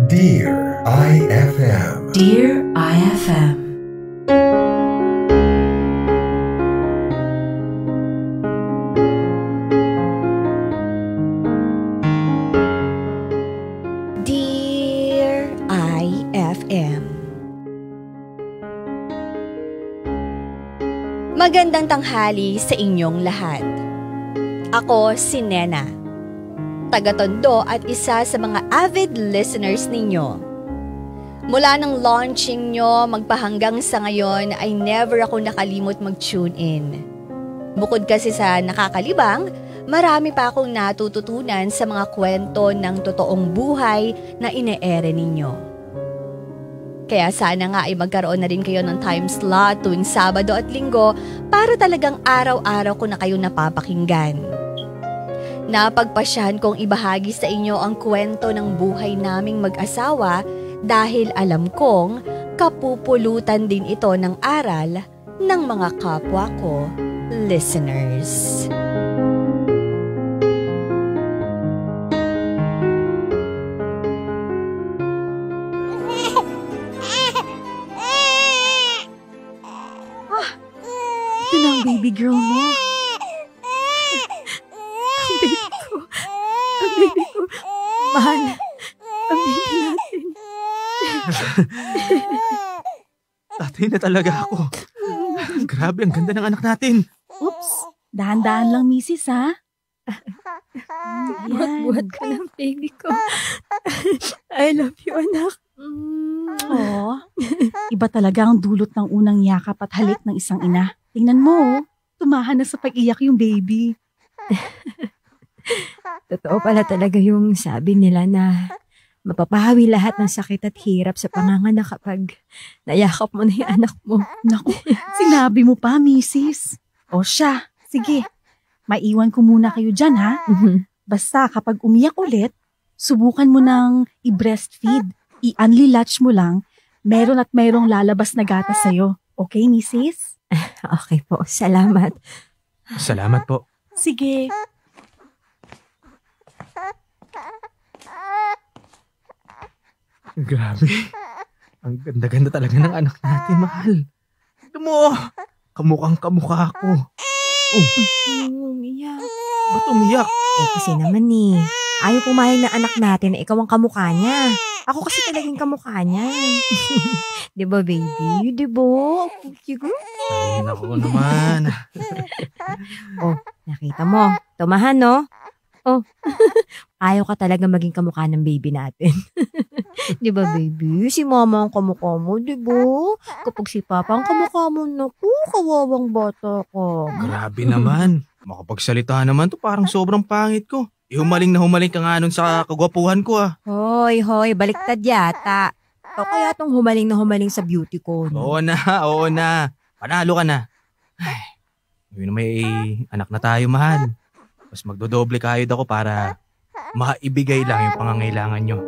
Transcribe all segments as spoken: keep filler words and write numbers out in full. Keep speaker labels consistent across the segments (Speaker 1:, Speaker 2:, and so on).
Speaker 1: Dear I F M.
Speaker 2: Dear I F M.
Speaker 3: Dear I F M. Magandang tanghali sa inyong lahat. Ako si Nena, taga-Tondo at isa sa mga avid listeners ninyo. Mula ng launching nyo magpahanggang sa ngayon ay never ako nakalimot mag-tune in. Bukod kasi sa nakakalibang, marami pa akong natututunan sa mga kwento ng totoong buhay na ine-ere ninyo. Kaya sana nga ay magkaroon na rin kayo ng time slot tuwing Sabado at Linggo para talagang araw-araw ko na kayo napapakinggan. Napagpasyahan kong ibahagi sa inyo ang kwento ng buhay naming mag-asawa dahil alam kong kapupulutan din ito ng aral ng mga kapwa ko listeners.
Speaker 4: Ah, ito na ang baby girl mo. Ang baby ko. Ang baby ko. Mahal. Ang baby natin.
Speaker 5: Tatay na talaga ako. Grabe, ang ganda ng anak natin.
Speaker 4: Oops. Dahan-dahan lang, misis, ha?
Speaker 2: Buhat-buhat ka ng baby ko. I love you, anak.
Speaker 4: Oo. Iba talaga ang dulot ng unang yakap at halik ng isang ina. Tingnan mo, tumahan na sa pag-iyak yung baby.
Speaker 2: Totoo pala talaga yung sabi nila na mapapahawi lahat ng sakit at hirap sa panganganak kapag nayakap mo na yung anak mo.
Speaker 4: Naku, sinabi mo pa, misis. O siya, sige. Maiwan ko muna kayo dyan, ha? Basta kapag umiyak ulit, subukan mo nang i-breastfeed. I-only latch mo lang, meron at mayroong lalabas na gatas sa'yo. Okay, misis?
Speaker 2: Okay po, salamat.
Speaker 5: Salamat po.
Speaker 4: Sige.
Speaker 5: Grabe. Ang ganda-ganda talaga ng anak natin, mahal. Ito mo, kamukhang kamukha ko. Oh,
Speaker 2: Umiyak.
Speaker 5: ba't umiyak?
Speaker 2: Eh kasi naman eh, ayaw pumayag ng anak natin na ikaw ang kamukha niya. Ako kasi talagang kamukha niya. Di ba baby? Di ba? Cute.
Speaker 5: Ay, naku naman.
Speaker 2: Oh, nakita mo. Tumahan, no? Oh, ayaw ka talaga maging kamukha ng baby natin. Di ba, baby? Si mama ang kamukha mo, di ba? Kapag si papa ang kamukha mo, naku, kawawang bata ka.
Speaker 5: Grabe naman. Makapagsalita naman to, parang sobrang pangit ko. Eh, humaling na humaling ka nga nun sa kagwapuhan ko ah.
Speaker 2: Hoy, hoy, baliktad yata. O kaya tong humaling na humaling sa beauty ko. No?
Speaker 5: Oo na, oo na. Panalo ka na. Ay, yun na may anak na tayo, mahal. Mas magdodoble kayod ako para maibigay lang yung pangangailangan nyo.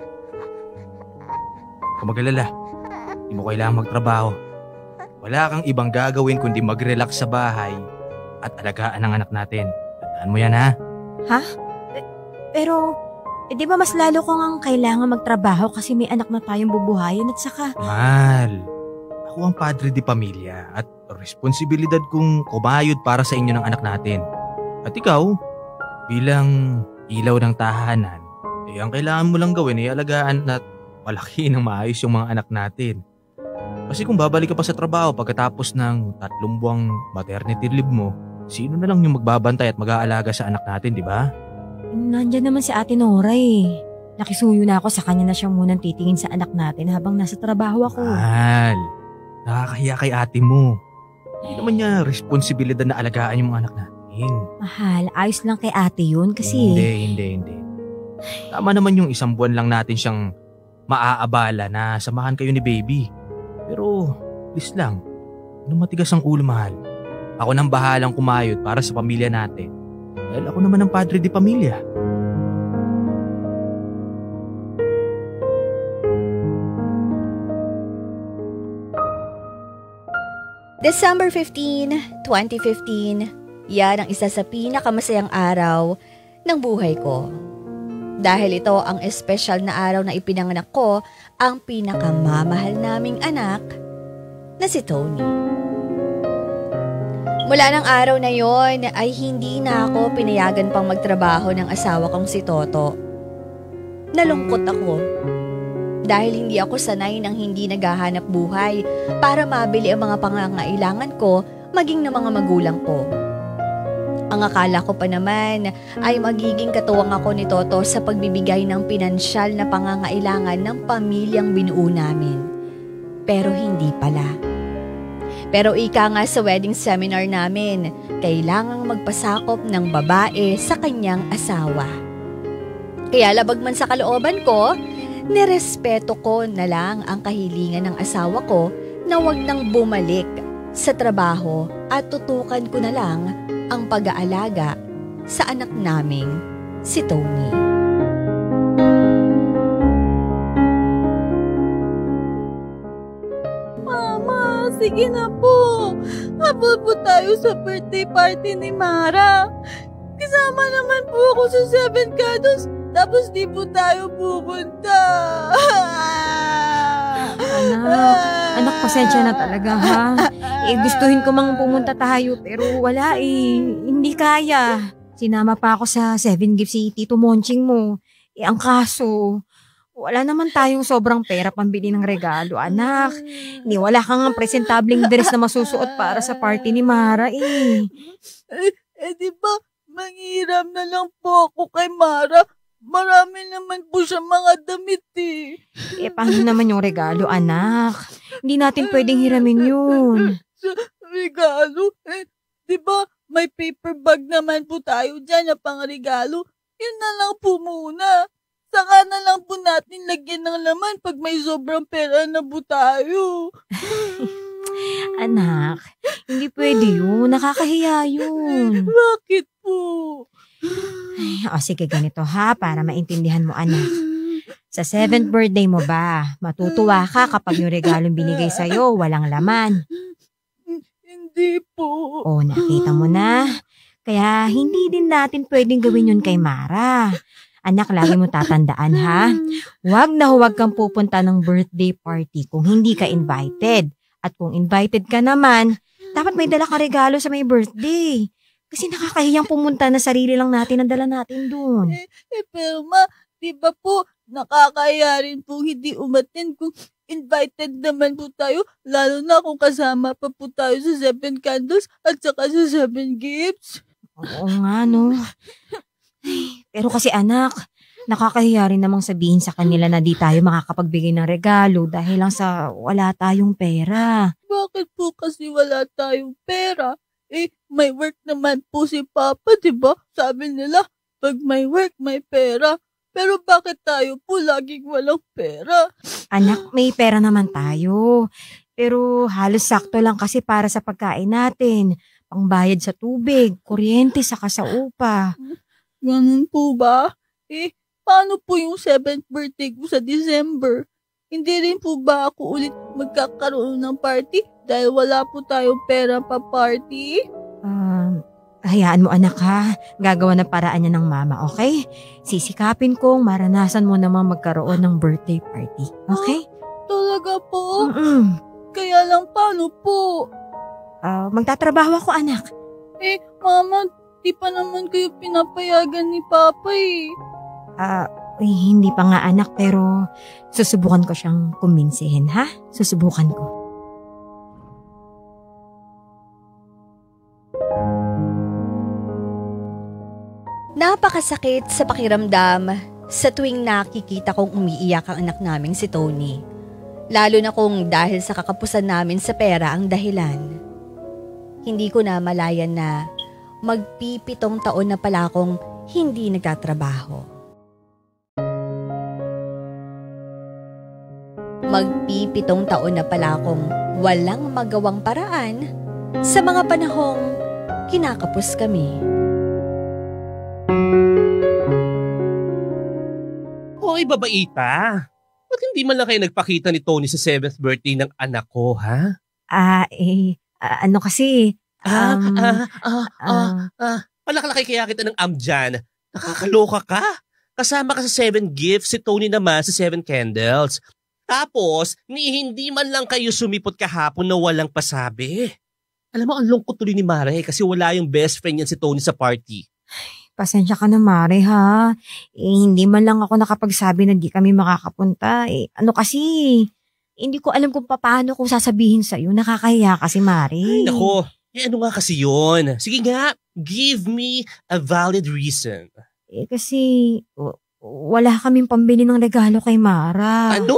Speaker 5: Kung mag-alala, hindi mo kailangan magtrabaho. Wala kang ibang gagawin kundi mag-relax sa bahay at alagaan ang anak natin. Tandaan mo yan, ha?
Speaker 2: Ha? Eh, pero, eh, di ba mas lalo ko nga kailangan magtrabaho kasi may anak na tayong bubuhayin at saka...
Speaker 5: Mahal, ako ang padre di pamilya at responsibilidad kong kumayod para sa inyo ng anak natin. At ikaw, bilang ilaw ng tahanan, eh ang kailangan mo lang gawin ay alagaan at malaki ng maayos yung mga anak natin. Kasi kung babalik ka pa sa trabaho pagkatapos ng tatlong buwang maternity leave mo, sino na lang yung magbabantay at mag-aalaga sa anak natin, di ba?
Speaker 2: Nandyan naman si Ate Nora eh. Nakisuyo na ako sa kanya na siya munang titingin sa anak natin habang nasa trabaho ako.
Speaker 5: Mahal, nakakahiya kay ate mo. Hindi naman niya responsibilidad na alagaan yung mga anak natin.
Speaker 2: Mahal, ayos lang kay ate yun kasi...
Speaker 5: Hindi, hindi, hindi. Tama naman yung isang buwan lang natin siyang maaabala na samahan kayo ni baby. Pero, please lang, ano matigas ang ulo, mahal. Ako nang bahalang kumayod para sa pamilya natin. Dahil ako naman ang padre di pamilya.
Speaker 3: December fifteenth, twenty fifteen, yan ang isa sa pinakamasayang araw ng buhay ko. Dahil ito ang espesyal na araw na ipinanganak ko ang pinakamamahal naming anak na si Tony. Mula ng araw na yon ay hindi na ako pinayagan pang magtrabaho ng asawa kong si Toto. Nalungkot ako dahil hindi ako sanay ng hindi naghahanap buhay para mabili ang mga pangangailangan ko maging ng mga magulang ko. Ang akala ko pa naman ay magiging katuwang ako ni Toto sa pagbibigay ng pinansyal na pangangailangan ng pamilyang binuo namin. Pero hindi pala. Pero ika nga sa wedding seminar namin, kailangang magpasakop ng babae sa kanyang asawa. Kaya labag man sa kalooban ko, nirespeto ko na lang ang kahilingan ng asawa ko na wag nang bumalik sa trabaho at tutukan ko na lang ang pag-aalaga sa anak naming si Tony.
Speaker 4: Mama, sige na po. Habol po tayo sa birthday party ni Mara. Kasama naman po ako sa Seven Candles, tapos di po tayo pupunta.
Speaker 2: Anak, anak, pasensya na talaga ha. Eh, gustuhin ko mang pumunta tayo pero wala eh. Hindi kaya. Sinama pa ako sa Seven Gifts si Tito Monching mo. Eh, ang kaso, wala naman tayong sobrang pera pambili ng regalo, anak. Ni wala kang presentableng dress na masusuot para sa party ni Mara eh.
Speaker 4: Eh, eh di ba, manghiram na lang po ako kay Mara. Marami naman po siya mga damit eh.
Speaker 2: Eh, paano naman yung regalo, anak? Hindi natin pwedeng hiramin yun.
Speaker 4: Sa regalo? Eh, di ba may paper bag naman po tayo dyan na pang regalo? Yun na lang po muna. Saka na lang po natin lagyan ng laman pag may sobrang pera na po tayo.
Speaker 2: Anak, hindi pwede yun. Nakakahiya yun.
Speaker 4: Bakit po?
Speaker 2: Ay, o sige, ganito ha, para maintindihan mo, anak. Sa seventh birthday mo ba, matutuwa ka kapag yung regalong binigay sa'yo walang laman?
Speaker 4: Hindi po.
Speaker 2: O, nakita mo na. Kaya hindi din natin pwedeng gawin yun kay Mara. Anak, lagi mo tatandaan ha. Huwag na huwag kang pupunta ng birthday party kung hindi ka invited. At kung invited ka naman, dapat may dala ka regalo sa may birthday. Kasi nakakahiyang pumunta na sarili lang natin ang dala natin dun.
Speaker 4: Eh, eh pero ma, di ba po, nakakaya rin po hindi umatin kung invited naman po tayo, lalo na kung kasama pa po tayo sa Seven Candles at saka sa Seven Gifts.
Speaker 2: Oo nga, no. Ay, pero kasi anak, nakakahiya rin namang sabihin sa kanila na di tayo makakapagbigay ng regalo dahil lang sa wala tayong pera.
Speaker 4: Bakit po kasi wala tayong pera? Eh, may work naman po si Papa, di ba? Sabi nila, pag may work, may pera. Pero bakit tayo po laging walang pera?
Speaker 2: Anak, may pera naman tayo. Pero halos sakto lang kasi para sa pagkain natin. Pangbayad sa tubig, kuryente, saka sa upa.
Speaker 4: Ganun po ba? Eh, paano po yung seventh birthday ko sa December? Hindi rin po ba ako ulit magkakaroon ng party dahil wala po tayong pera pa party?
Speaker 2: Um, hayaan mo anak ha. Gagawa ng paraan niya ng mama, okay? Sisikapin kong maranasan mo namang magkaroon ng birthday party, okay?
Speaker 4: Ah, talaga po?
Speaker 2: Mm-mm.
Speaker 4: Kaya lang paano po?
Speaker 2: Uh, magtatrabaho ako anak.
Speaker 4: Eh, mama, di pa naman kayo pinapayagan ni Papa eh.
Speaker 2: Ah, uh, hindi pa nga anak pero susubukan ko siyang kumbinsihin ha. Susubukan ko.
Speaker 3: Napakasakit sa pakiramdam sa tuwing nakikita kong umiiyak ang anak naming si Tony. Lalo na kung dahil sa kakapusan namin sa pera ang dahilan. Hindi ko na malayan na magpipitong taon na pala akong hindi nagtatrabaho. Magpipitong taon na pala akong walang magawang paraan sa mga panahong kinakapos kami.
Speaker 6: Hoy, babaita. Ba't hindi man lang kayo nagpakita ni Tony sa seventh birthday ng anak ko, ha?
Speaker 2: Ah, eh, ah, ano kasi, um,
Speaker 6: ah, ah, ah,
Speaker 2: ah,
Speaker 6: ah, palakalaki kaya kita ng amdyan. Nakakaloka ka. Kasama ka sa Seven Gifts, si Tony naman sa Seven Candles. Tapos, ni hindi man lang kayo sumipot kahapon na walang pasabi. Alam mo, ang lungkot tuloy ni Mare kasi wala yung best friend niyan si Tony sa party.
Speaker 2: Pasensya ka na, Mare, ha? Eh, hindi man lang ako nakapagsabi na di kami makakapunta. Eh, ano kasi, hindi ko alam kung paano ko sasabihin sa'yo. Nakakahiya kasi, Mare.
Speaker 6: Ay, nako. Eh, ano nga kasi yun? Sige nga, give me a valid reason.
Speaker 2: Eh, kasi, w- wala kaming pambili ng regalo kay Mara.
Speaker 6: Ano?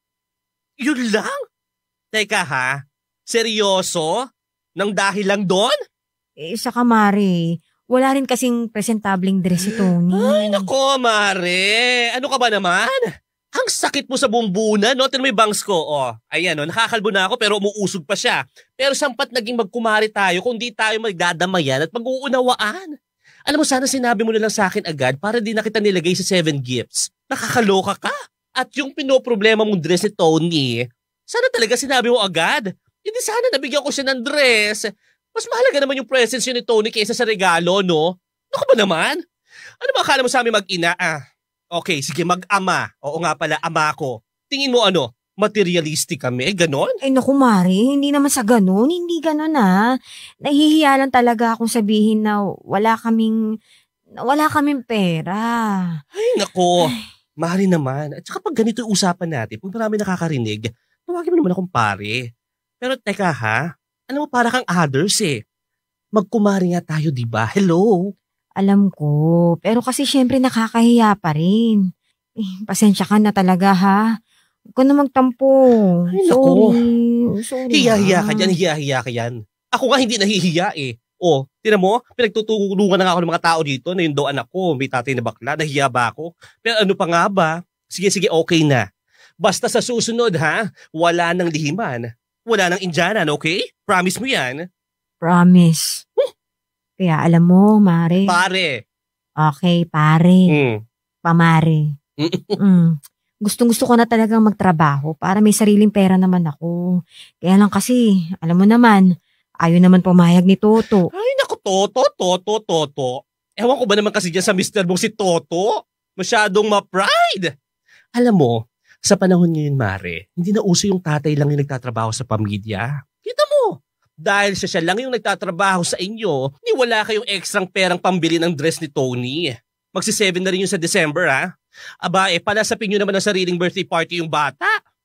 Speaker 6: Yun lang? Teka ha? Seryoso? Nang dahil lang doon?
Speaker 2: Eh, saka, Mare, wala rin kasing presentableng dress si Tony.
Speaker 6: Ay, nako, Mare. Ano ka ba naman? Ang sakit mo sa bumbunan, no? Tignan mo yung bangs ko. Oh, ayan, no? Nakakalbo na ako pero umuusog pa siya. Pero sampat naging magkumari tayo kung di tayo magdadamayan at mag-uunawaan. Alam mo, sana sinabi mo na lang sa akin agad para di na kita nilagay sa Seven Gifts. Nakakaloka ka. At yung pinoproblema mong dress ni Tony, sana talaga sinabi mo agad. Hindi sana nabigyan ko siya ng dress. Mas mahalaga naman yung presence yun ni Tony kaysa sa regalo, no? Ano ka ba naman? Ano ba akala mo sa amin mag-ina? Ah, okay, sige, mag-ama. Oo nga pala, ama ko. Tingin mo ano, materialistic kami? Ganon?
Speaker 2: Ay, naku, Mare, hindi naman sa ganun. Hindi ganun, ha? Nahihiya lang talaga akong sabihin na wala kaming, na wala kaming pera.
Speaker 6: Ay, nako. Mahali naman. At saka pag ganito yung usapan natin, pag marami nakakarinig, tawagin mo naman akong pare. Pero teka ha, alam mo para kang others eh. Magkumari nga tayo, di ba? Hello?
Speaker 2: Alam ko, pero kasi syempre nakakahiya pa rin. Eh, pasensya ka na talaga, ha? Huwag ka na magtampo.
Speaker 6: Ay, naku.
Speaker 2: Sorry. Sorry.
Speaker 6: Hiya-hiya
Speaker 2: ha?
Speaker 6: ka dyan, hiya-hiya ka yan. Ako nga hindi nahihiya eh. O, tinan mo, pinagtutulungan na nga ako ng mga tao dito na yung daw anak ko, may tatay na bakla, nahiya ba ako? Pero ano pa nga ba? Sige, sige, okay na. Basta sa susunod ha, wala nang lihiman. Wala nang Indianan, okay? Promise mo yan?
Speaker 2: Promise.
Speaker 6: Hmm.
Speaker 2: Kaya alam mo, Mare.
Speaker 6: Pare.
Speaker 2: Okay, pare.
Speaker 6: Mm.
Speaker 2: Pamare. Mm. Gustong gusto ko na talagang magtrabaho para may sariling pera naman ako. Kaya lang kasi, alam mo naman, ayaw naman pumayag ni Toto.
Speaker 6: Ay, naku, Toto, Toto, Toto. Ewan ko ba naman kasi dyan sa mister mong si Toto? Masyadong ma-pride. Alam mo, sa panahon ngayon, Mare, hindi na uso yung tatay lang yung nagtatrabaho sa pamilya. Kita mo, dahil siya siya lang yung nagtatrabaho sa inyo, ni wala kayong ekstrang perang pambili ng dress ni Tony. Magsi-seven na rin yung sa December, ha? Aba, eh, palasapin nyo naman ang sariling birthday party yung bata.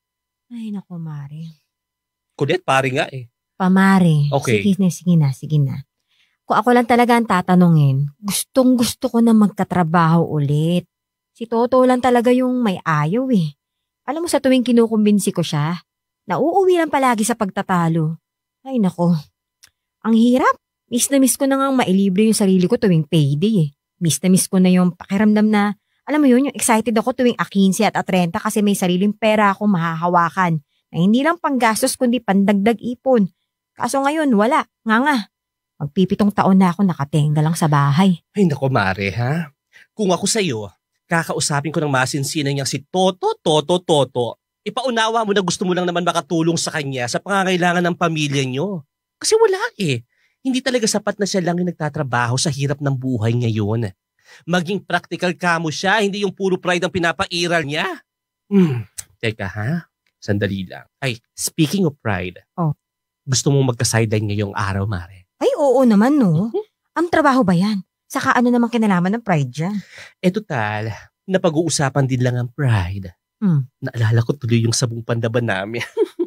Speaker 2: Ay, naku, Mare.
Speaker 6: Kudet, pare nga eh.
Speaker 2: Pamare.
Speaker 6: Okay.
Speaker 2: Sige na, sige na, sige na. Kung ako lang talaga ang tatanungin, gustong gusto ko na magkatrabaho ulit. Si Toto lang talaga yung may ayaw eh. Alam mo sa tuwing kinukumbinsi ko siya, nauuwi lang palagi sa pagtatalo. Ay nako, ang hirap. Miss na miss ko na nga mailibre yung sarili ko tuwing payday eh. Miss na miss ko na yung pakiramdam na, alam mo yun, yung excited ako tuwing A fifteen at A thirty kasi may sariling pera akong mahahawakan na hindi lang panggastos kundi pandagdag ipon. Kaso ngayon, wala. Nga nga. Magpipitong taon na ako nakatenga lang sa bahay.
Speaker 6: Ay nako, Mare, ha? Kung ako sa'yo, kakausapin ko ng masinsinan niyang si Toto, Toto, Toto. Ipaunawa mo na gusto mo lang naman makatulong sa kanya sa pangangailangan ng pamilya niyo. Kasi wala eh. Hindi talaga sapat na siya lang yung nagtatrabaho sa hirap ng buhay ngayon. Maging practical ka mo siya, hindi yung puro pride ang pinapairal niya. Hmm, teka ha? Sandali lang. Ay, speaking of pride.
Speaker 2: Oh.
Speaker 6: Gusto mong magka-sideline ngayong araw, Mare?
Speaker 2: Ay, oo naman no. Ang trabaho ba yan? Saka ano namang kinalaman ng pride dyan?
Speaker 6: Eh total, napag-uusapan din lang ang pride.
Speaker 2: Hmm.
Speaker 6: Naalala ko tuloy yung sabong pandaban namin.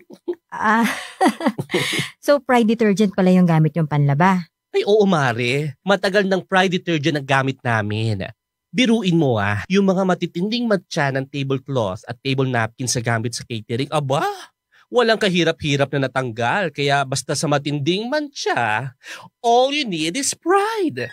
Speaker 2: Ah, so pride detergent pala yung gamit yung panlaba.
Speaker 6: Ay oo, Mare. Matagal ng pride detergent ang gamit namin. Biruin mo ah, yung mga matitinding matcha ng tablecloth at table napkin sa gamit sa catering, aba, walang kahirap-hirap na natanggal. Kaya basta sa matinding matcha, all you need is pride.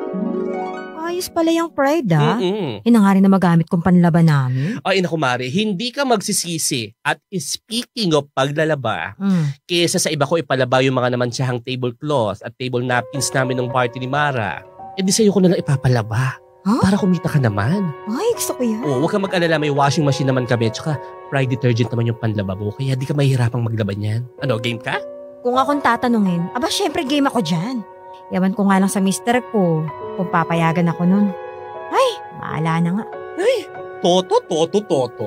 Speaker 2: Ayos pala yung pride ah.
Speaker 6: Mm-mm.
Speaker 2: Yun na nga rin na magamit kong panlaba namin.
Speaker 6: Ay naku, Mare, hindi ka magsisisi. At speaking of paglalaba,
Speaker 2: Mm.
Speaker 6: kesa sa iba ko ipalaba yung mga namansyahang tablecloth at table napkins namin ng party ni Mara, eh di sa'yo ko na lang ipapalaba.
Speaker 2: Huh?
Speaker 6: Para kumita ka naman.
Speaker 2: Ay, gusto ko yan.
Speaker 6: Oo, huwag kang mag-alala, may washing machine naman kami. Tsaka pride detergent naman yung panlaba mo, kaya di ka mahihirapang maglaban yan. Ano, game ka?
Speaker 2: Kung akong tatanungin, aba syempre game ako dyan. Yawan ko nga lang sa mister ko kung papayagan ako nun. Ay, maala na nga.
Speaker 6: Ay, Toto, Toto, Toto.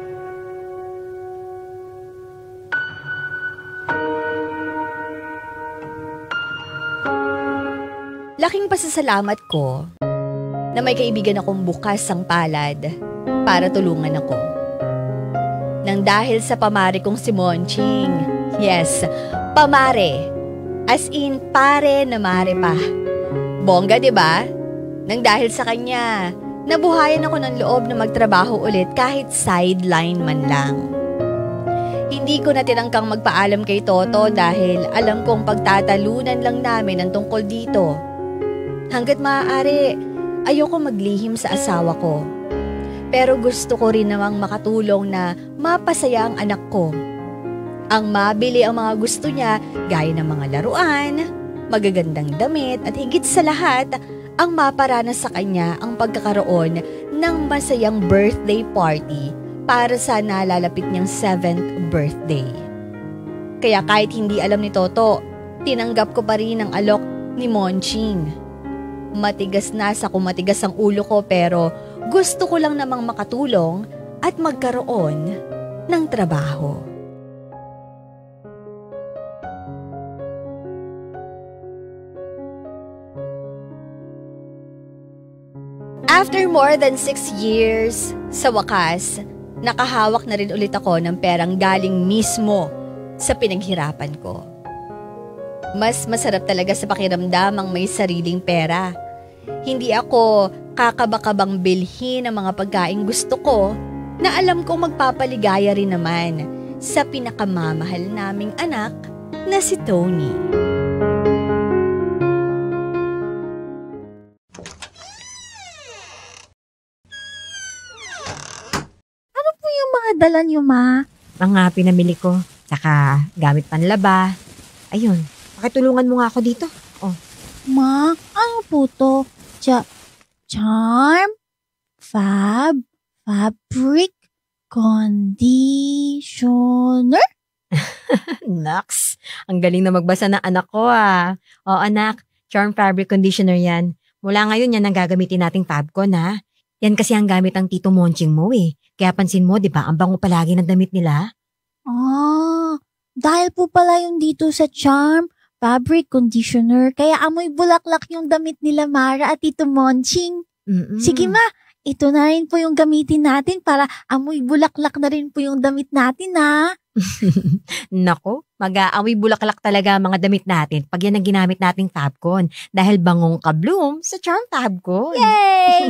Speaker 3: Laking pasasalamat ko na may kaibigan akong bukas ang palad para tulungan ako. Nang dahil sa pamare kong si Monching. Yes, pamare. As in, pare na mare pa. Bongga, di ba? Nang dahil sa kanya, nabuhayan ako ng loob na magtrabaho ulit kahit sideline man lang. Hindi ko na tinangkang magpaalam kay Toto dahil alam kong pagtatalunan lang namin ang tungkol dito. Hanggat maaari, ayoko maglihim sa asawa ko. Pero gusto ko rin namang makatulong na mapasaya ang anak ko. Ang mabili ang mga gusto niya gaya ng mga laruan, magagandang damit at higit sa lahat, ang maparanas sa kanya ang pagkakaroon ng masayang birthday party para sa nalalapit niyang seventh birthday. Kaya kahit hindi alam ni Toto, tinanggap ko pa rin ang alok ni Monching. Matigas na sa kumatigas ang ulo ko pero gusto ko lang namang makatulong at magkaroon ng trabaho. After more than six years, sa wakas, nakahawak na rin ulit ako ng perang galing mismo sa pinaghirapan ko. Mas masarap talaga sa pakiramdam ang may sariling pera. Hindi ako kakabakabang bilhin ang mga pagkain gusto ko na alam kong magpapaligaya rin naman sa pinakamamahal naming anak na si Tony.
Speaker 7: Ano po yung mga dala niyo, Ma?
Speaker 2: Mga pinamili ko. Tsaka gamit panlaba. Ayun, pakitulungan mo nga ako dito.
Speaker 7: Ma, ano po to? Cha charm? Fab? Fabric? Conditioner?
Speaker 2: Naks, ang galing na magbasa ng anak ko ah. O anak, Charm Fabric Conditioner yan. Mula ngayon yan ang gagamitin nating Fabcon ha. Yan kasi ang gamit ang Tito Monching mo eh. Kaya pansin mo, di ba, ang bango palagi ng damit nila.
Speaker 7: Ah, dahil po pala yung dito sa Charm Fabric Conditioner, kaya amoy bulaklak yung damit nila Mara at Tito Monching.
Speaker 2: Mm-mm.
Speaker 7: Sige ma, ito na rin po yung gamitin natin para amoy bulaklak na rin po yung damit natin ha.
Speaker 2: Nako, mag-aamoy bulaklak talaga ang mga damit natin pag yan ang ginamit nating Fabcon dahil bangong ka-bloom sa Charm Fabcon.
Speaker 7: Yay!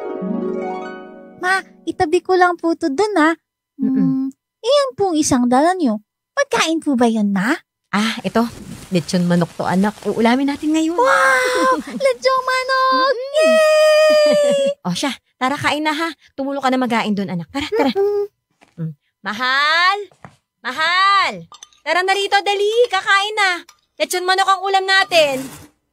Speaker 7: Ma, itabi ko lang po to dun ha.
Speaker 2: Mm-mm.
Speaker 7: Hmm, iyan pong isang dala nyo. Pagkain po ba yun, ma?
Speaker 2: Ah, ito. Lechon manok to anak. Uulamin natin ngayon.
Speaker 7: Wow! Lechong manok! Yay!
Speaker 2: O siya, tara kain na ha. Tumulo ka na magain doon anak. Tara, tara. Mm. Mahal! Mahal! Tara na rito, dali. Kakain na. Lechon manok ang ulam natin.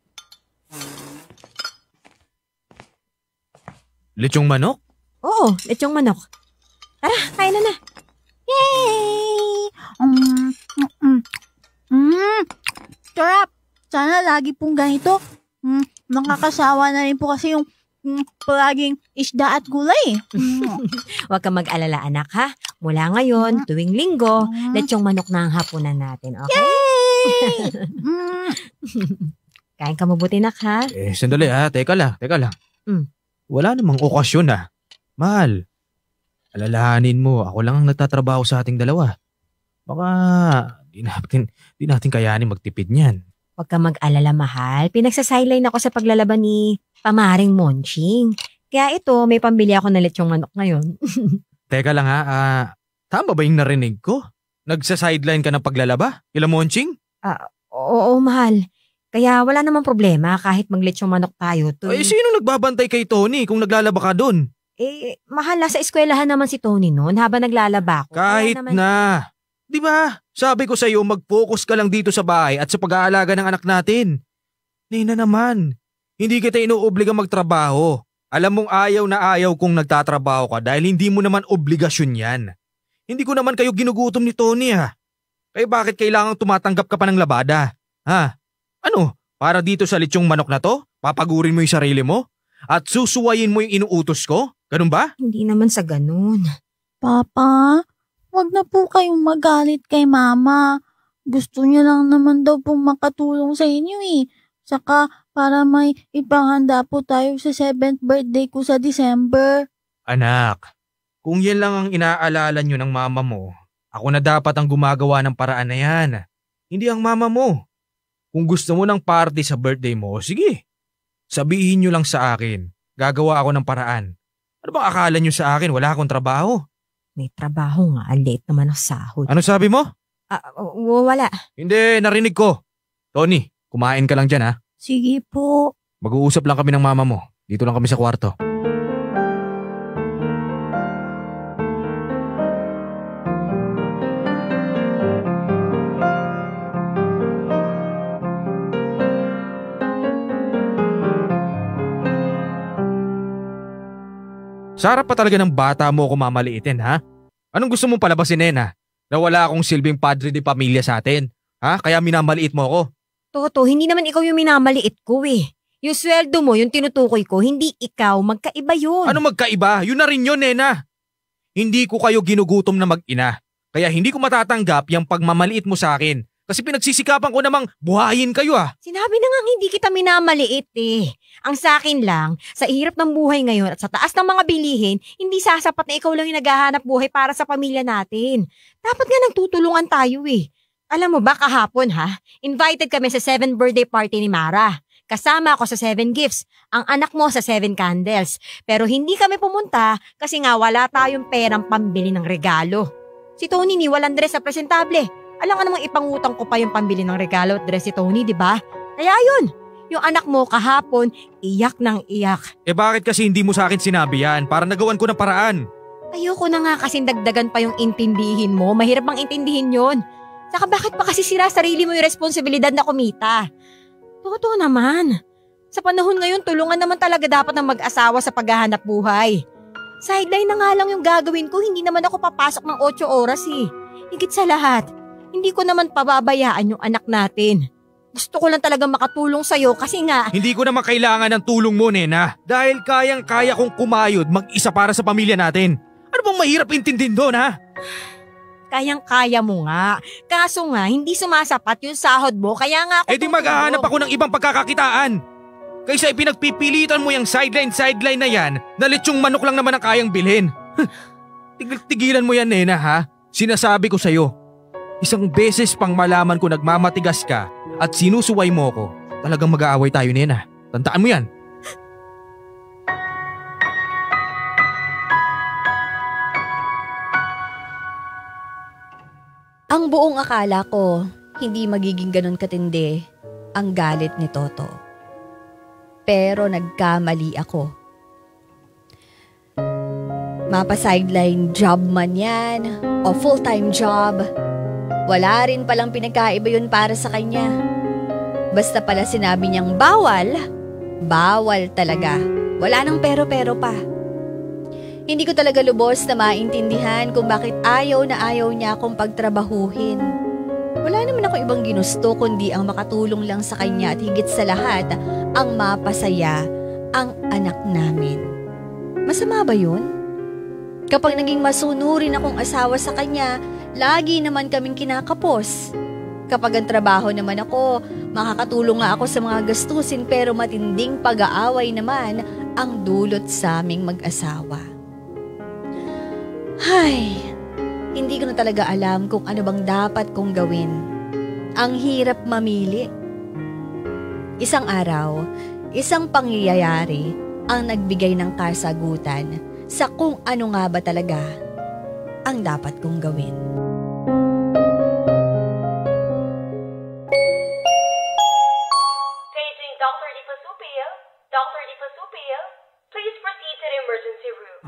Speaker 5: Lechong manok?
Speaker 2: Oo, lechong manok. Tara, kain na na.
Speaker 7: Yay! Um, mm, mm, sarap. Sana lagi pong ganito. Mm, nakakasawa na rin po kasi yung mm, palaging isda at gulay. Mm.
Speaker 2: Huwag kang mag-alala anak ha. Mula ngayon, tuwing linggo,
Speaker 7: Mm.
Speaker 2: lechong manok na ang hapunan natin, okay?
Speaker 7: Yay! Mm.
Speaker 2: Kain ka mabuti nak ha.
Speaker 5: Eh, sandali ha. Teka lang, teka lang.
Speaker 2: Mm.
Speaker 5: Wala namang okasyon ah. Mahal. Alalahanin mo, ako lang ang nagtatrabaho sa ating dalawa. Baka di natin, di natin kayanin magtipid niyan.
Speaker 2: Huwag kang mag-alala mahal. Pinagsa-sideline ako sa paglalaban ni Pamaring Monching. Kaya ito, may pambili ako ng lechong manok ngayon.
Speaker 5: Teka lang ha, ah, tama ba yung narinig ko? Nagsa-sideline ka ng paglalaba? Kila Monching?
Speaker 2: Oo, mahal. Kaya wala namang problema kahit mag-lechong manok tayo. To...
Speaker 5: Ay, sino nagbabantay kay Tony kung naglalaba ka doon?
Speaker 2: Eh, mahal, nasa eskwelahan naman si Tony noon habang naglalaba ako.
Speaker 5: Kahit
Speaker 2: Kaya naman-
Speaker 5: na. Di ba? Sabi ko sa iyo, mag-focus ka lang dito sa bahay at sa pag-aalaga ng anak natin. Nina naman, hindi kita inuobliga magtrabaho. Alam mong ayaw na ayaw kung nagtatrabaho ka dahil hindi mo naman obligasyon yan. Hindi ko naman kayo ginugutom ni Tony ha. Kaya bakit kailangang tumatanggap ka pa ng labada? Ha? Ano? Para dito sa lechong manok na to? Papagurin mo yung sarili mo? At susuwayin mo yung inuutos ko? Ganun ba?
Speaker 2: Hindi naman sa ganun.
Speaker 7: Papa, wag na po kayong magalit kay Mama. Gusto niya lang naman daw pong makatulong sa inyo eh. Saka para may ipanghanda po tayo sa seventh birthday ko sa December.
Speaker 5: Anak, kung yan lang ang inaalala nyo ng mama mo, ako na dapat ang gumagawa ng paraan na yan. Hindi ang mama mo. Kung gusto mo ng party sa birthday mo, sige. Sabihin nyo lang sa akin. Gagawa ako ng paraan. Ano bang akala nyo sa akin? Wala akong trabaho.
Speaker 2: May trabaho nga, late naman ang sahod.
Speaker 5: Ano sabi mo?
Speaker 2: Ah, w- wala.
Speaker 5: Hindi, narinig ko. Tony, kumain ka lang dyan ha.
Speaker 7: Sige po.
Speaker 5: Mag-uusap lang kami ng mama mo. Dito lang kami sa kwarto. Sarap pa talaga ng bata mo ako mamaliitin, ha? Anong gusto mong palabasin, Nena? Na wala akong silbing padre de pamilya sa atin? Ha? Kaya minamaliit mo ako?
Speaker 2: Toto, hindi naman ikaw yung minamaliit ko eh. Yung sweldo mo, yung tinutukoy ko, hindi ikaw. Magkaiba yun.
Speaker 5: Ano magkaiba? Yun na rin yun, Nena. Hindi ko kayo ginugutom na mag-ina. Kaya hindi ko matatanggap yung pagmamaliit mo sa akin. Kasi pinagsisikapan ko namang buhayin kayo ah.
Speaker 2: Sinabi na nga hindi kita minamaliit eh. Ang sa akin lang, sa hirap ng buhay ngayon at sa taas ng mga bilihin, hindi sasapat na ikaw lang yung naghahanap buhay para sa pamilya natin. Dapat nga nagtutulungan tayo eh. Alam mo ba kahapon ha, invited kami sa seventh birthday party ni Mara. Kasama ako sa seven gifts, ang anak mo sa seven candles. Pero hindi kami pumunta kasi nga wala tayong perang pambili ng regalo. Si Tony ni walang dress na presentable. Alam nga namang ipangutang ko pa yung pambili ng regalo at dress si Tony, di ba? Kaya yun, yung anak mo kahapon, iyak ng iyak.
Speaker 5: Eh bakit kasi hindi mo sa akin sinabi yan? Para nagawan ko ng paraan.
Speaker 2: Ayoko na nga kasi dagdagan pa yung intindihin mo. Mahirap bang intindihin yun? Saka bakit pa kasi sira sarili mo yung responsibilidad na kumita? Totoo naman. Sa panahon ngayon, tulungan naman talaga dapat ng mag-asawa sa paghahanap buhay. Sideline na nga lang yung gagawin ko, hindi naman ako papasok ng eight oras eh. Higit sa lahat, hindi ko naman pababayaan yung anak natin. Gusto ko lang talaga makatulong sa'yo kasi nga…
Speaker 5: Hindi ko naman kailangan ng tulong mo, Nena. Dahil kayang-kaya kong kumayod mag-isa para sa pamilya natin. Ano bang mahirap intindihin doon, ha?
Speaker 2: Kayang-kaya mo nga. Kaso nga, hindi sumasapat yung sahod mo, kaya nga ako…
Speaker 5: Eh di maghahanap ako ng ibang pagkakakitaan. Kaysa ipinagpipilitan mo yung sideline-sideline na yan, na lechong manok lang naman ang kayang bilhin. Tigil-tigilan mo yan, Nena, ha? Sinasabi ko sa'yo. Isang beses pang malaman ko nagmamatigas ka at sinusuway mo ko, talagang mag-aaway tayo, Nena. Tandaan mo yan.
Speaker 3: Ang buong akala ko, hindi magiging ganun katindi ang galit ni Toto. Pero nagkamali ako. Mapa-sideline job man yan o full-time job, wala rin palang pinagkaiba yun para sa kanya. Basta pala sinabi niyang bawal, bawal talaga. Wala nang pero-pero pa. Hindi ko talaga lubos na maintindihan kung bakit ayaw na ayaw niya akong pagtrabahuhin. Wala naman ako ibang ginusto kundi ang makatulong lang sa kanya at higit sa lahat ang mapasaya ang anak namin. Masama ba yun? Kapag naging masunurin akong asawa sa kanya, lagi naman kaming kinakapos. Kapag ang trabaho naman ako, makakatulong nga ako sa mga gastusin pero matinding pag-aaway naman ang dulot sa aming mag-asawa. Hay, hindi ko na talaga alam kung ano bang dapat kong gawin. Ang hirap mamili. Isang araw, isang pangyayari ang nagbigay ng kasagutan sa kung ano nga ba talaga ang dapat kong gawin.
Speaker 8: Paging Doctor Di Pasupil. Doctor Di Pasupil, please proceed to the emergency room.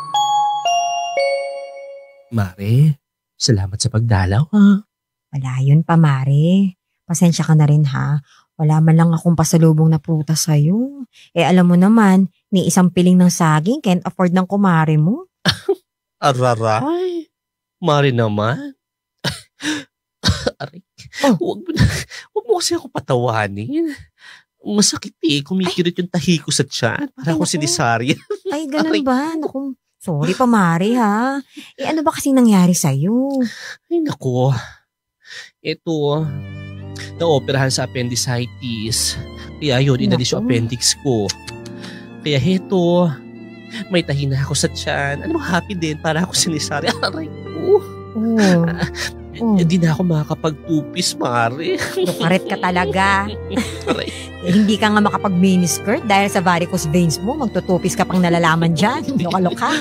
Speaker 6: Mare, salamat sa pagdalaw ha.
Speaker 2: Wala yun pa, Mare. Pasensya ka na rin ha. Wala man lang akong pasalubong na prutas sa'yo. Eh alam mo naman, ni isang piling ng saging can't afford ng kumare mo.
Speaker 6: Araray, Mare naman. Aray,
Speaker 2: Oh.
Speaker 6: wag mo na, wag mo kasi ako patawanin. Masakit eh. Kumikirot yung tahi ko sa tiyan. Para
Speaker 2: Ay,
Speaker 6: akong
Speaker 2: naku.
Speaker 6: sinisarya.
Speaker 2: Ay, ganun
Speaker 6: Aray
Speaker 2: ba?
Speaker 6: ko.
Speaker 2: Naku, sorry pa, Mari, ha? Eh, ano ba kasing nangyari sa'yo?
Speaker 6: Ay, naku. Ito, na-operahan sa appendicitis. Kaya yun, inalis yung
Speaker 2: Naku.
Speaker 6: appendix ko. Kaya heto, may tahi na ako sa tiyan. Ano bang happy din para ako sinisarya. Aray ko.
Speaker 2: Oh, oh.
Speaker 6: Hindi na ako makakapag-tupis, Mari.
Speaker 2: Lukaret ka talaga.
Speaker 6: Aray.
Speaker 2: Eh, hindi ka nga makapag-miniskirt dahil sa varicose veins mo. Magtutupis ka pang nalalaman dyan. Loka-loka.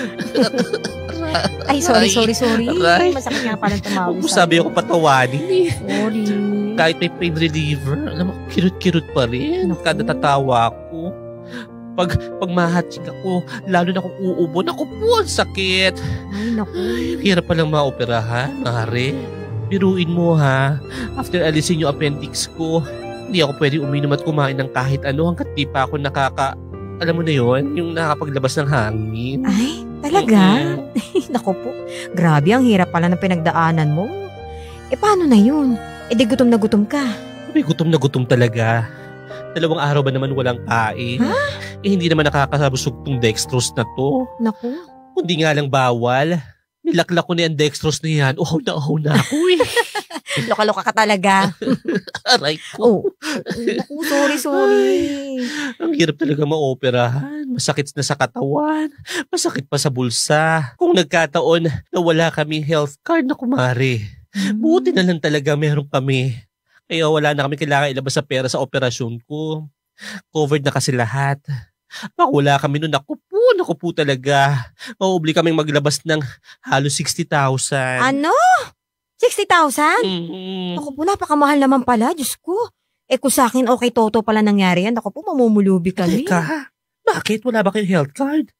Speaker 2: Ay, sorry,
Speaker 6: Aray.
Speaker 2: sorry, sorry.
Speaker 6: Aray.
Speaker 2: Masakit nga palang tumawag
Speaker 6: Huwag mo sabi ako patawanin eh.
Speaker 2: Sorry.
Speaker 6: Kahit may pain reliever, alam mo, kirot-kirot pa rin.
Speaker 2: Naku.
Speaker 6: Kada tatawa ko. Pag, pag mahatsik ako, lalo na kung uubo, naku po, ang sakit.
Speaker 2: Ay, naku.
Speaker 6: Ay, hirap palang maoperahan, Mare. Biruin mo ha, after alisin yung appendix ko, hindi ako pwede uminom at kumain ng kahit ano hanggat di pa ako nakaka... Alam mo na yon, yung nakakapaglabas ng hangin.
Speaker 2: Ay, talaga?
Speaker 6: Mm-mm.
Speaker 2: Naku po. Grabe, ang hirap pala ng pinagdaanan mo. Eh, paano na yun? Eh, di gutom na gutom ka.
Speaker 6: May gutom na gutom talaga. Dalawang araw ba naman walang kain? Eh, hindi naman nakakabusog tong dextrose na to.
Speaker 2: Naku.
Speaker 6: Kundi nga lang bawal. Nilaklak ko na yung dextrose na yan. Uhaw na uhaw na ako eh.
Speaker 2: Loka-loka ka talaga.
Speaker 6: Aray ko.
Speaker 2: Oh. Naku, sorry, sorry.
Speaker 6: Ang hirap talaga maoperahan. Masakit na sa katawan. Masakit pa sa bulsa. Kung nagkataon na wala kaming health card na kumari. Buti na lang talaga meron kami. Kaya wala na kami kailangan ilabas sa pera sa operasyon ko. Covered na kasi lahat. Baka wala kami nun, naku po, naku po talaga. Mauubli kaming maglabas ng halos sixty thousand.
Speaker 2: Ano? sixty thousand?
Speaker 6: Mm.
Speaker 2: Naku po, napakamahal naman pala. Diyos ko. Eh, kung sa akin, okay, toto pala nangyari yan. Naku po, mamumulubi kami.
Speaker 6: Teka, bakit? Wala ba kayong health card?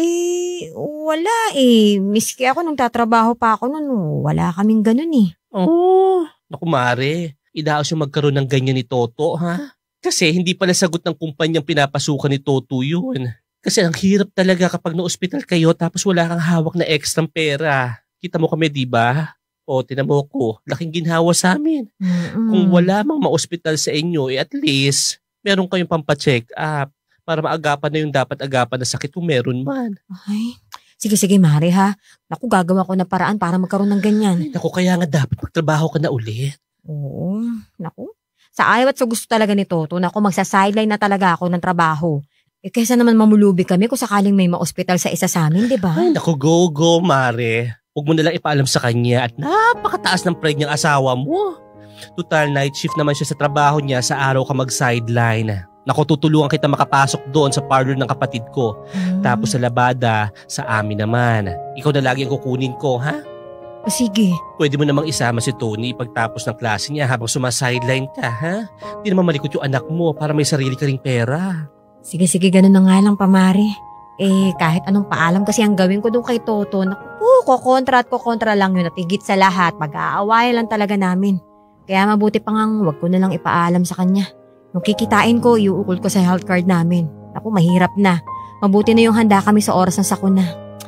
Speaker 2: Eh, wala eh. Miski ako nung tatrabaho pa ako nun, wala kaming ganun eh.
Speaker 6: Oh, naku Mare. Idaos yung magkaroon ng ganyan ni Toto, ha? Kasi hindi pala sagot ng kumpanyang pinapasukan ni Toto yun. Kasi ang hirap talaga kapag na-ospital kayo tapos wala kang hawak na extrang pera. Kita mo kami, di ba? O, tinan mo ko, laking ginhawa sa amin.
Speaker 2: Mm-mm.
Speaker 6: Kung wala mang ma-ospital sa inyo, eh at least, meron kayong pampacheck up para maagapan na yung dapat agapan na sakit kung meron man.
Speaker 2: Ay, sige, sige, Mari ha. Naku, gagawa ko na paraan para magkaroon ng ganyan.
Speaker 6: Ay, naku, kaya nga dapat magtrabaho ka na ulit.
Speaker 2: Oo, naku. Sa ayaw at sa gusto talaga ni Toto, naku, magsa-sideline na talaga ako ng trabaho. Eh, kaysa naman mamulubi kami kung sakaling may ma-ospital sa isa sa amin, di ba?
Speaker 6: Ay, naku, go, go, Mare. Huwag mo nalang ipaalam sa kanya at napakataas ng pride niyang asawa mo. Total night shift naman siya sa trabaho niya, sa araw ka mag-sideline. Naku, tutulungan kita makapasok doon sa parlor ng kapatid ko.
Speaker 2: Hmm.
Speaker 6: Tapos sa labada, sa amin naman. Ikaw na lagi ang kukunin ko, ha?
Speaker 2: O, sige.
Speaker 6: Pwede mo namang isama si Tony pagtapos ng klase niya habang sumasideline ka, ha? Di naman malikot yung anak mo para may sarili ka ring pera.
Speaker 2: Sige, sige, ganun na nga lang, Pamari. Eh, kahit anong paalam kasi ang gawin ko doon kay Toto, naku po, kukontra at kukontra lang yun at higit sa lahat, mag-aawayan lang talaga namin. Kaya mabuti pa nga, wag ko na lang ipaalam sa kanya. Nung kikitain ko, iuukol ko sa health card namin. Naku, mahirap na. Mabuti na yung handa kami sa oras ng sakuna.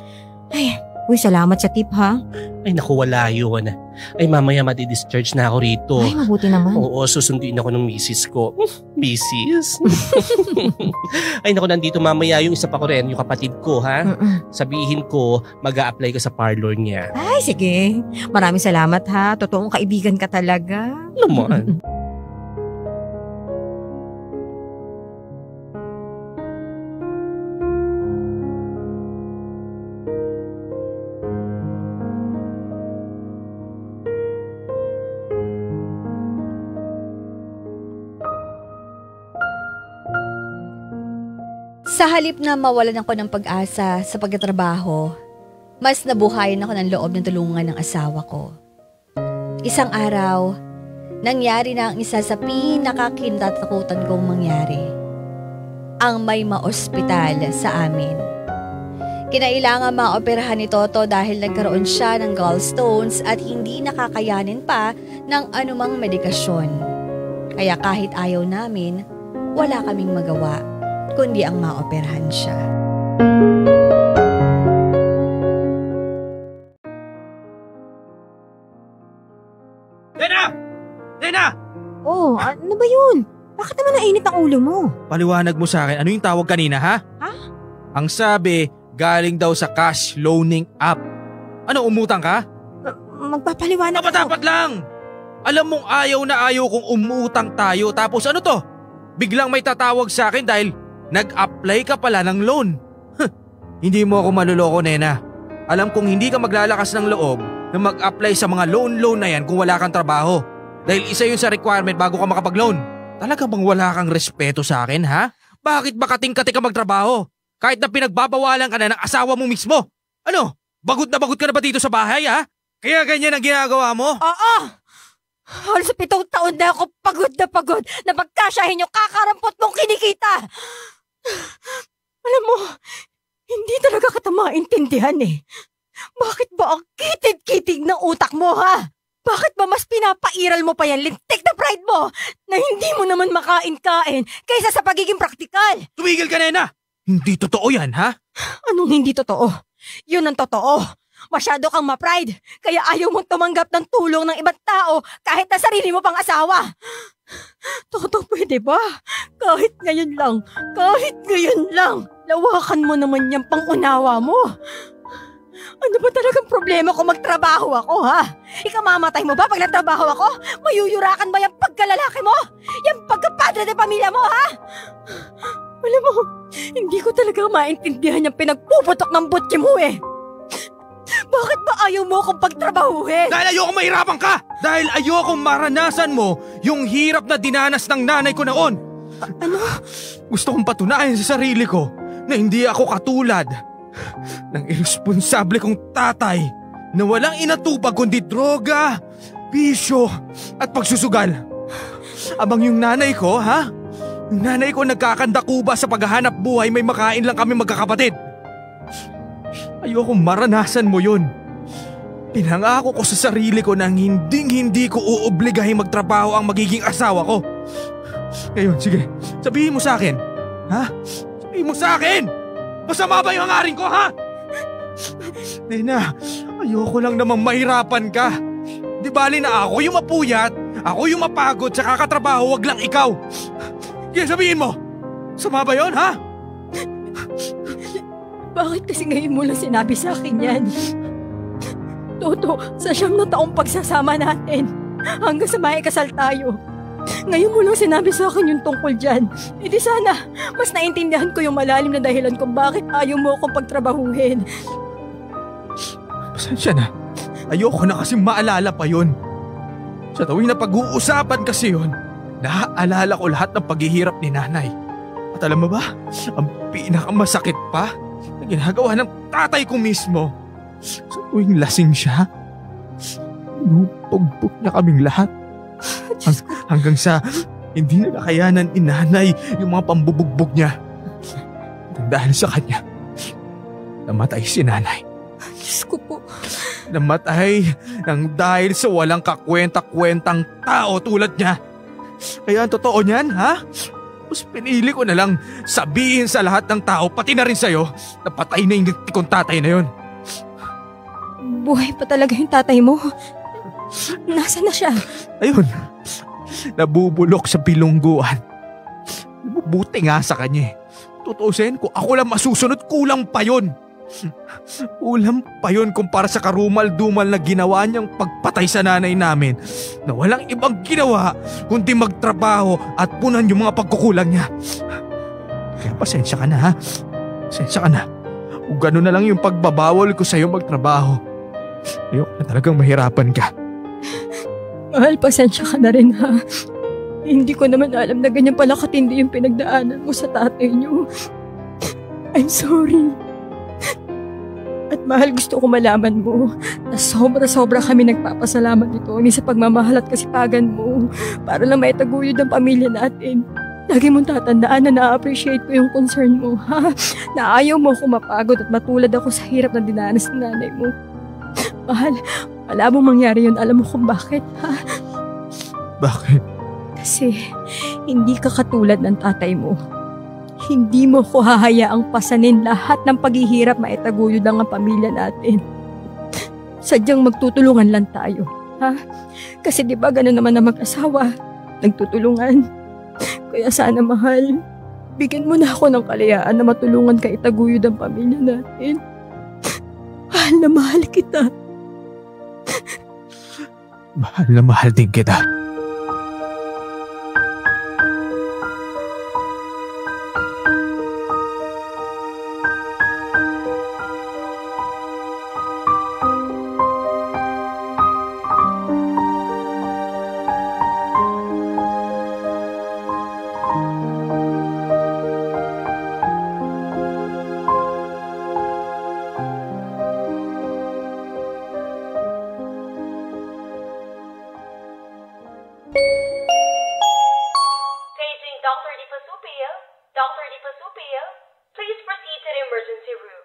Speaker 2: Ay, uy, salamat sa tip ha.
Speaker 6: Ay naku, wala yun. Ay mamaya madi-discharge na ako rito.
Speaker 2: Ay, mabuti naman.
Speaker 6: Oo, susunduin ako ng misis ko. Misis? Ay naku, nandito mamaya yung isa pa ko rin, yung kapatid ko, ha?
Speaker 2: Mm-mm.
Speaker 6: Sabihin ko, mag-a-apply ka sa parlor niya.
Speaker 2: Ay, sige. Maraming salamat ha. Totoong kaibigan ka talaga.
Speaker 6: Naman.
Speaker 3: Sa halip na mawalan ako ng pag-asa sa pagtatrabaho, mas nabuhayan ako ng loob ng tulungan ng asawa ko. Isang araw, nangyari na ang isa sa pinakakintatakutan kong mangyari. Ang may ma-ospital sa amin. Kinailangan maoperahan ni Toto dahil nagkaroon siya ng gallstones at hindi nakakayanin pa ng anumang medikasyon. Kaya kahit ayaw namin, wala kaming magawa kundi ang maoperahan siya.
Speaker 5: Lena! Lena!
Speaker 2: Oh, ano ba yun? Bakit naman nainit ang ulo mo?
Speaker 5: Paliwanag mo sa akin, ano yung tawag kanina ha?
Speaker 2: Ha?
Speaker 5: Ang sabi, galing daw sa cash loaning app. Ano, umutang ka?
Speaker 2: Magpapaliwanag
Speaker 5: Dapat dapat lang! Alam mong ayaw na ayaw kung umutang tayo tapos ano to? Biglang may tatawag sa akin dahil nag-apply ka pala ng loan. Huh, hindi mo ako maluloko, Nena. Alam kong hindi ka maglalakas ng loob na mag-apply sa mga loan-loan na yan kung wala kang trabaho. Dahil isa yun sa requirement bago ka makapag-loan. Talaga bang wala kang respeto sa akin, ha? Bakit ba kating-kati ka magtrabaho? Kahit na pinagbabawalan ka na ng asawa mo mismo. Ano? Bagot na bagot ka na ba dito sa bahay, ha? Kaya ganyan ang ginagawa mo?
Speaker 2: Oo! Halos pitong taon na ako pagod na pagod na pagkasyahin yung kakarampot mong kinikita. Alam mo, hindi talaga kita maintindihan eh. Bakit ba ang kitid-kitig ng utak mo, ha? Bakit ba mas pinapairal mo pa yan lintik na pride mo na hindi mo naman makain-kain kaysa sa pagiging praktikal?
Speaker 5: Tumigil ka, Nena! Hindi totoo yan, ha?
Speaker 2: Anong hindi totoo? Yun ang totoo. Masyado kang ma-pride, kaya ayaw mong tumanggap ng tulong ng ibang tao kahit na sarili mo pang asawa. Toto, pwede ba? Kahit ngayon lang, kahit ngayon lang, lawakan mo naman yung pangunawa mo. Ano ba talagang problema kung magtrabaho ako, ha? Ikamamatay mo ba pag nagtrabaho ako? Mayuyurakan ba yung pagkalalaki mo? Yung pagkapadre de pamilya mo, ha? Alam mo, hindi ko talaga maintindihan yung pinagpuputok ng butya mo eh. Bakit ba ayaw mo akong pagtrabahuhin?
Speaker 5: Dahil ayoko mahirapan ka! Dahil ayoko maranasan mo yung hirap na dinanas ng nanay ko noon.
Speaker 2: A- ano?
Speaker 5: Gusto kong patunayan sa sarili ko na hindi ako katulad ng irresponsable kong tatay na walang inatupag kundi droga, bisyo at pagsusugal. Abang yung nanay ko, ha? Yung nanay ko nagkakandakuba sa paghahanap buhay, may makain lang kami magkakapatid. Ayokong maranasan mo yun. Pinangako ko sa sarili ko nang hinding-hindi ko uobligahin magtrabaho ang magiging asawa ko. Ngayon, sige, sabihin mo sa akin. Ha? Sabihin mo sa akin! Masama ba yung hangarin ko, ha? Nena, ayoko lang namang mahirapan ka. Di bali na ako yung mapuyat, ako yung mapagod sa kakatrabaho, wag lang ikaw. Kaya sabihin mo, sama ba yun, ha?
Speaker 2: Bakit kasi ngayon mo lang sinabi sa akin yan? Toto, sa siyam na taong pagsasama natin, hanggang sa maikasal tayo, ngayon mo lang sinabi sa akin yung tungkol dyan. E di sana, mas naintindihan ko yung malalim na dahilan kung bakit ayaw mo akong pagtrabahuhin.
Speaker 5: Pasensya na. Ayoko na kasi maalala pa yun. Sa tuwing na pag-uusapan kasi yun, naaalala ko lahat ng paghihirap ni nanay. At alam mo ba, ang pinakamasakit pa na ginagawa ng tatay ko mismo. Sa tuwing lasing siya, inupugbog niya kaming lahat. Hang, hanggang sa hindi na nakayanan ni nanay yung mga pambubugbog niya. Dahil sa kanya, namatay si nanay.
Speaker 2: Diyos ko po.
Speaker 5: Namatay nang dahil sa walang kakwenta-kwentang tao tulad niya. Kaya ang totoo niyan, ha? Mas pinili ko na lang sabihin sa lahat ng tao, pati na rin sa'yo, na patay na yung tikong tatay na yun.
Speaker 2: Buhay pa talaga yung tatay mo. Nasaan na siya?
Speaker 5: Ayun, nabubulok sa bilungguan. Mabuti nga sa kanya. Tutusin, kung ako lang masusunod, kulang pa yun. Kulang pa yun kumpara sa karumal-dumal na ginawa niyang pagpatay sa nanay namin na walang ibang ginawa kundi magtrabaho at punan yung mga pagkukulang niya. Kaya pasensya ka na, ha? Pasensya ka na. Kung gano'n na lang yung pagbabawal ko sa'yo magtrabaho, ayoko na talagang mahirapan ka.
Speaker 2: Mahal, pasensya ka na rin, ha? Hindi ko naman alam na ganyan pala katindi yung pinagdaanan mo sa tatay niyo. I'm sorry. At mahal, gusto ko malaman mo na sobra-sobra kami nagpapasalamat nito ni sa pagmamahal at kasipagan mo para lang maitaguyod ang pamilya natin. Lagi mong tatandaan na na-appreciate ko yung concern mo, ha? Na ayaw mo ako mapagod at matulad ako sa hirap na dinanas ng nanay mo. Mahal, wala mong mangyari yun. Alam mo kung bakit, ha?
Speaker 5: Bakit?
Speaker 2: Kasi hindi ka katulad ng tatay mo. Hindi mo ko hahayaang pasanin lahat ng paghihirap maitaguyod ng ang pamilya natin. Sadyang magtutulungan lang tayo, ha? Kasi di ba gano'n naman na mag-asawa, nagtutulungan. Kaya sana mahal, bigyan mo na ako ng kalayaan na matulungan ka itaguyod ang pamilya natin. Mahal na mahal kita.
Speaker 5: Mahal na mahal din kita.
Speaker 8: Paging Doctor Dipasupil, Doctor Dipasupil, please proceed to the emergency room.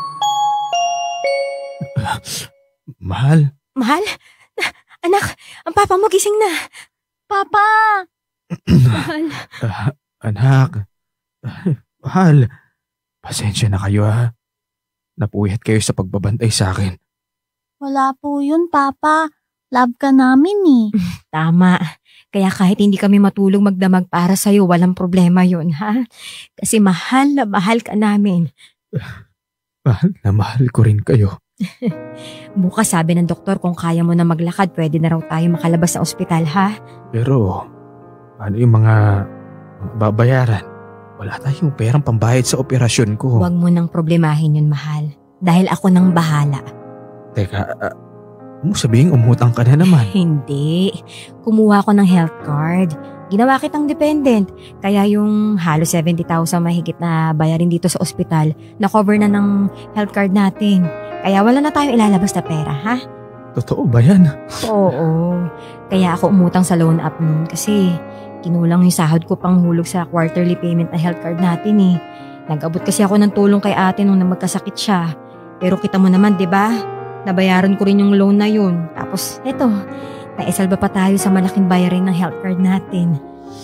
Speaker 5: Mahal?
Speaker 2: Mahal? Anak, ang papa mo gising na.
Speaker 7: Papa!
Speaker 2: Mahal.
Speaker 5: Ah, anak. Ah, mahal. Pasensya na kayo ha. Napuyat kayo sa pagbabantay sa akin.
Speaker 7: Wala po yun, Papa. Love ka namin eh.
Speaker 2: Tama. Kaya kahit hindi kami matulog magdamag para sa'yo, walang problema yun, ha? Kasi mahal na mahal ka namin.
Speaker 5: Mahal na mahal ko rin kayo.
Speaker 2: Bukas sabi ng doktor kung kaya mo na maglakad, pwede na raw tayo makalabas sa ospital, ha?
Speaker 5: Pero, ano yung mga babayaran? Wala tayong perang pambayad sa operasyon ko.
Speaker 2: Huwag mo nang problemahin yun, mahal. Dahil ako nang bahala.
Speaker 5: Teka, uh, mo sabihin umutang ka na naman.
Speaker 2: Hindi. Kumuha ko ng health card. Ginawa kitang dependent. Kaya yung halos seventy thousand mahigit na bayarin dito sa ospital, na-cover na ng health card natin. Kaya wala na tayong ilalabas na pera, ha?
Speaker 5: Totoo ba yan?
Speaker 2: Oo. Kaya ako umutang sa loan app nun kasi kinulang yung sahod ko pang hulog sa quarterly payment na health card natin eh. Nag-abot kasi ako ng tulong kay ate nung magkasakit siya. Pero kita mo naman, di ba? Nabayaran ko rin yung loan na yun. Tapos, eto, naisalba pa tayo sa malaking bayarin ng health card natin.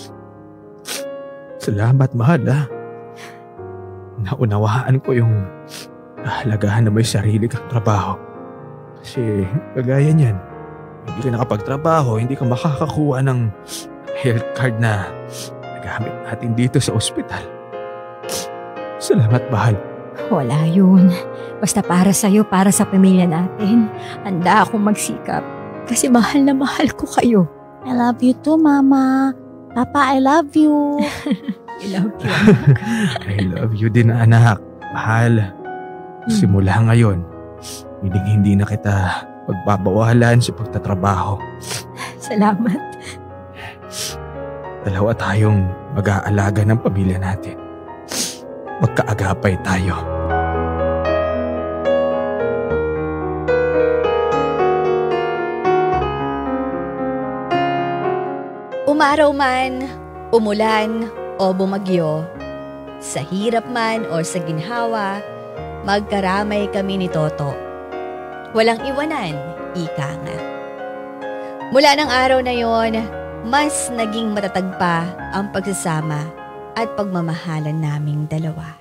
Speaker 5: Salamat, mahal ah. Naunawaan ko yung kahalagahan na may sarili kang trabaho. Kasi, kagaya niyan, hindi ka nakapagtrabaho, hindi ka makakakuha ng health card na nagamit natin dito sa ospital. Salamat, mahal.
Speaker 2: Wala yun. Basta para sa'yo, para sa pamilya natin. Handa akong magsikap. Kasi mahal na mahal ko kayo.
Speaker 7: I love you too, Mama. Papa, I love you.
Speaker 2: I love you.
Speaker 5: I love you din, anak. Mahal. Simula ngayon, hindi hindi na kita pagbabawalan sa pagtatrabaho.
Speaker 2: Salamat.
Speaker 5: Dalawa tayong mag-aalaga ng pamilya natin. Magkaagapay tayo.
Speaker 3: Umaraw man, umulan o bumagyo, sa hirap man o sa ginhawa, magkaramay kami ni Toto. Walang iwanan, ika nga. Mula ng araw na yon, mas naging matatag pa ang pagsasama at pagmamahalan naming dalawa.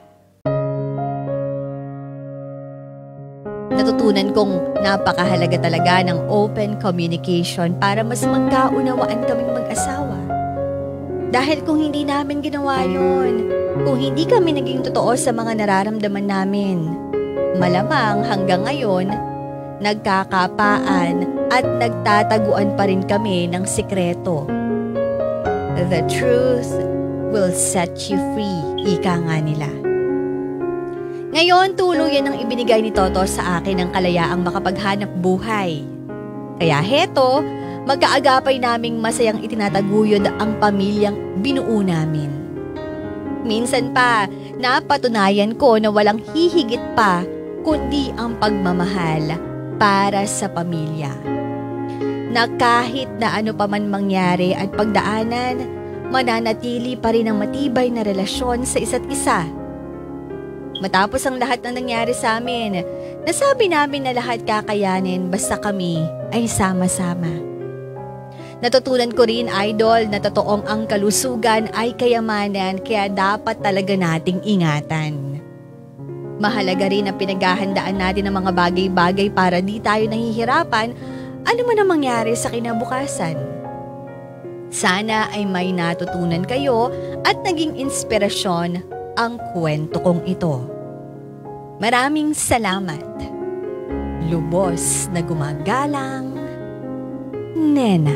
Speaker 3: Natutunan kong napakahalaga talaga ng open communication para mas magkaunawaan kaming mag-asawa. Dahil kung hindi namin ginawa yun, kung hindi kami naging totoo sa mga nararamdaman namin, malamang hanggang ngayon, nagkakapaan at nagtataguan pa rin kami ng sikreto. The truth will set you free, ika nga nila. Ngayon, tuluyan ang ibinigay ni Toto sa akin ng kalayaang makapaghanap buhay. Kaya heto, magkaagapay naming masayang itinataguyod ang pamilyang binuo namin. Minsan pa, napatunayan ko na walang hihigit pa kundi ang pagmamahal para sa pamilya. Na kahit na ano pa man mangyari at pagdaanan, mananatili pa rin ang matibay na relasyon sa isa't isa. Matapos ang lahat na nangyari sa amin, nasabi namin na lahat kakayanin basta kami ay sama-sama. Natutunan ko rin, Idol, na totoong ang kalusugan ay kayamanan kaya dapat talaga nating ingatan. Mahalaga rin ang pinaghahandaan natin ng mga bagay-bagay para di tayo nahihirapan ano man ang mangyari sa kinabukasan. Sana ay may natutunan kayo at naging inspirasyon ang kwento kong ito. Maraming salamat. Lubos na gumagalang, Nena.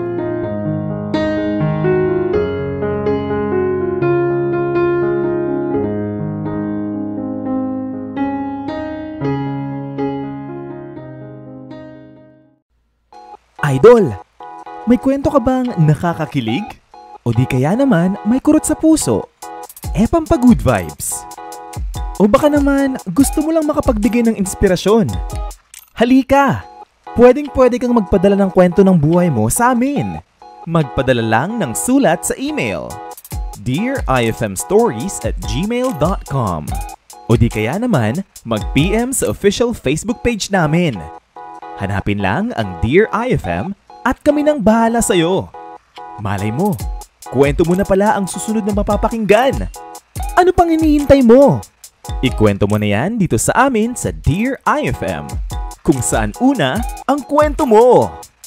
Speaker 9: Idol, may kwento ka bang nakakakilig? O di kaya naman may kurot sa puso? Eh, pampa-good vibes. O baka naman gusto mo lang makapagbigay ng inspirasyon? Halika! Pwedeng pwede kang magpadala ng kwento ng buhay mo sa amin. Magpadala lang ng sulat sa email dear I F M stories at gmail dot com. O di kaya naman mag-P M sa official Facebook page namin. Hanapin lang ang Dear I F M at kami nang bahala sa'yo. Malay mo, kwento mo na pala ang susunod na mapapakinggan. Ano pang hinihintay mo? Ikwento mo na yan dito sa amin sa Dear I F M, kung saan una ang kwento mo.